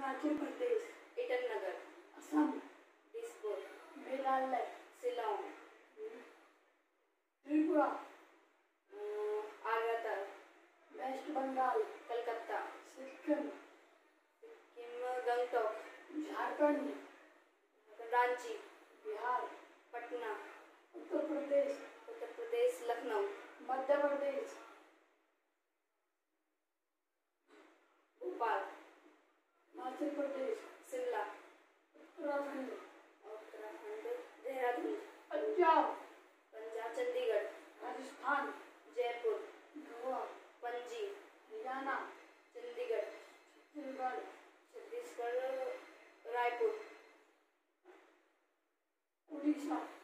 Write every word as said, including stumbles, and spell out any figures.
Arunachal Pradesh, Itanagar, Assam, Dispur, Meghalaya, Shillong, Tripura, Agra, West Bengal, Calcutta, Sikkim, Sikkim, Gangtok, Jharkhand, Ranchi, Bihar, Patna, Uttar Pradesh, Uttar Pradesh, Lucknow, Madhya Pradesh, Bhopal, Himachal Pradesh, Shimla, Uttarakhand, Uttarakhand, Dehradun, Punjab, Punjab, Chandigarh, Rajasthan, Jaipur, Goa, Panaji, Haryana, Chandigarh, Chhattisgarh, Chhattisgarh, Raipur, Orissa.